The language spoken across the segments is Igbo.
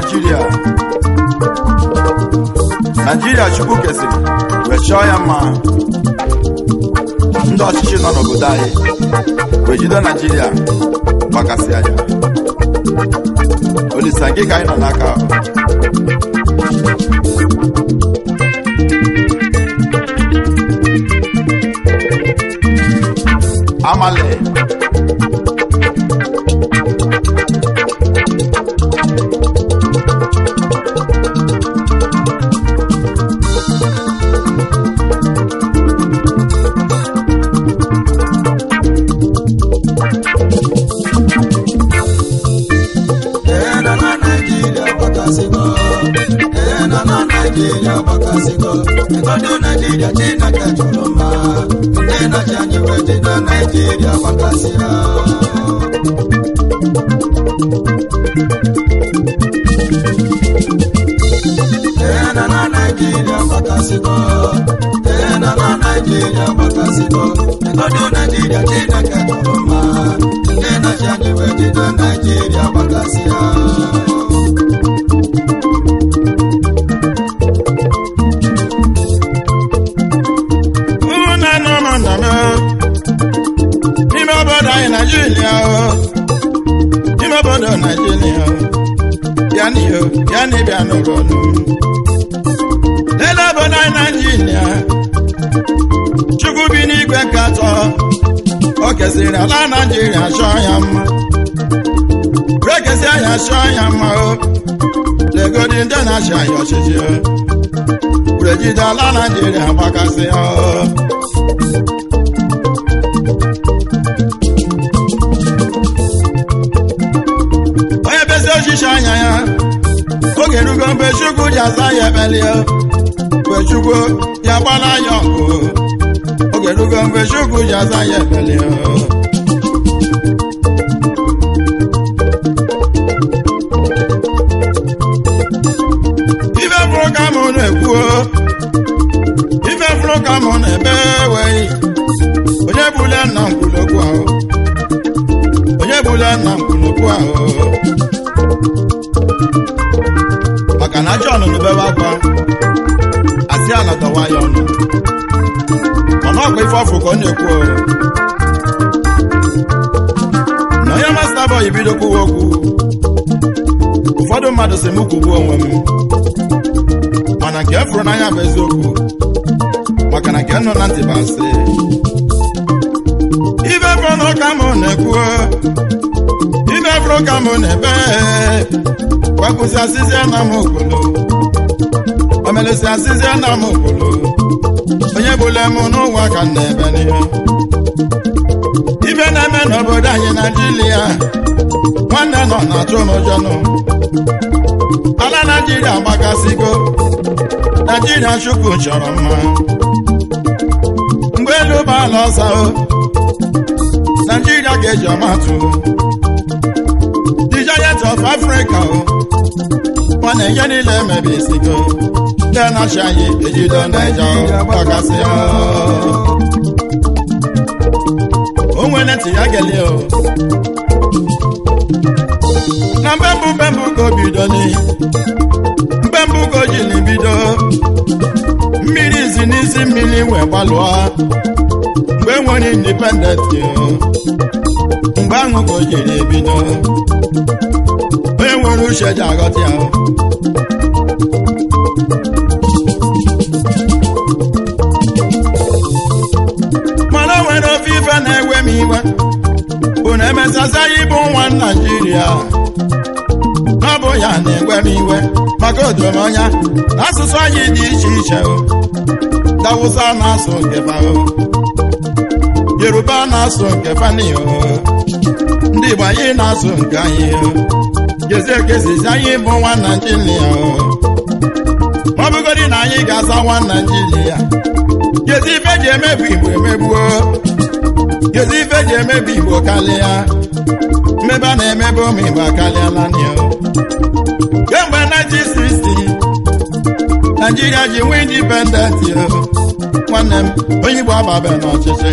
Nigeria chukwu kesịrị wee chọọ ya mma ndị ọchịchị nọ n'obodo anyị wee jide Nigeria gbakasị anya Olisa gị ka anyị nọ n'aka Amale ala Nigeria chọọ ya mma rekesi anya chọọ ya mma legodi ndị na-achị anyị ọchịchị urejide ala Nigeria gbakasị onye bezi ọchịchị anya ya oge rugo mgbe Chukwu ji aza ya ekpeli mgbe Chukwu ya gbala ya ọkụ oge rugo mgbe Chukwu ji aza ya ekpeli ife fụrụ ka mụ na-ebe wei onye bụla nna nkwulokwu ahụ maka na John n'ebebe akwa asị ala dọwa ya ọnụ mana ọkwa ife ọfụ ka ọ na-ekwu na onye masta bọy bido kwuwa okwu ụfọdụ mmadụ si m kwugbuo onwe m mana nke fụrụ n'anya bụ eziokwu maka na nke nọ na ntị bụ asị ife fụrụ ka mụ na-ekwu ife fụrụ ka mụ na-ebe kwapụsị asịzịa na m okolo omelesi asịzịa na m okolo onye bụla m n'ụwa ka m na-ebe n'ihe ife na-eme n'obodo anyị Naịjirịa nwanne nọ na-atụ n'ụjọ ala Nigeria gbakasịgo Nigeria Chukwu chọrọ mma mgbe elu ụgbọala ọsọ Nigeria ga-eji ọmatụ the giant of Africa mana ihe niile emebisigo ndị na-achị anyị ejido Nigeria gbakasị o nwere ntị ya gelie na mbembụ ka o bido mbembụ ka o jiri bido mmiri izi n'isi mmiri wee gbalụọ mgbe nwere independent mgbe ahụ ka o jiri ebido onye nwere uche ji aghọta ya mana o nwere ofe ife na-ewe m iwe bụ na emesasa ya ịbụ nwa Naịjirịa ọ bụ ya na-ewe m iwe maka odoromonya asụsụ anyị dị iche iche Hausa na-asụ nke fa Yoruba na-asụ nke fani ndị Igbo anyị na-asụ nke anyị gezi ekezi anyị bụ nwa Naịjirịa ọ bụgodị na anyị ga-aza nwa Naịjirịa gezi ife ji emebi Igbo emegbuo gezi ife ji emebi Igbo karịa mmebe a na-emebe ụmụ Igbo akarịala kemgbe 1960 Nigeria ji nwee independent nwanne m onye Igbo ababe n'ọchịchị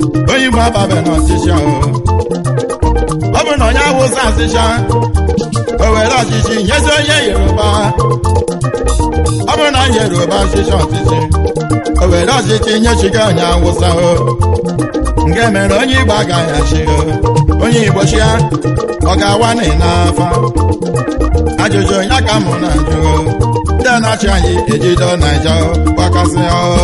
ọ bụ na onye Hausa asịcha o were ọchịchị nyezi onye Yoruba ọ bụrụ na Yoruba ọchịchị o were ọchịchị nyechiga onye Awụsa nke mere onye Igbo agaghị achị onye Igbo chịa ọ ga-awa n'afa ajụjụ ya ka mụ na-ajụ ndị na-achị anyị ejido Naija gbakasị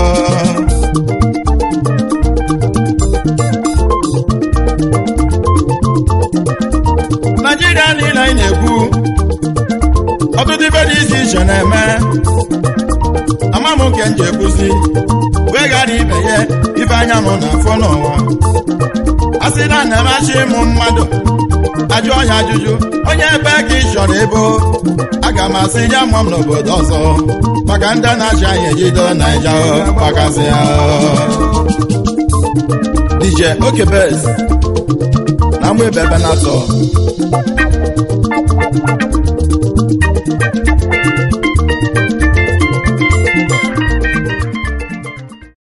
Naijiria niile anyị na-ekwu ọtụtụ ibe dị iche iche na-eme ama m nke nje ekwuzi wee gara ibe ya ibe anya m na-afọ n'ụwa a sị na na-emachi ịmụ mmadụ ajụọ ya ajụjụ onye ebe ka ị chọrọ ebo aga m asị ya mụọ m n'obodo ọzọ maka ndị na-achị anyị ejido Naija gbakasị DJ Okebez na mụ ebe na-atọ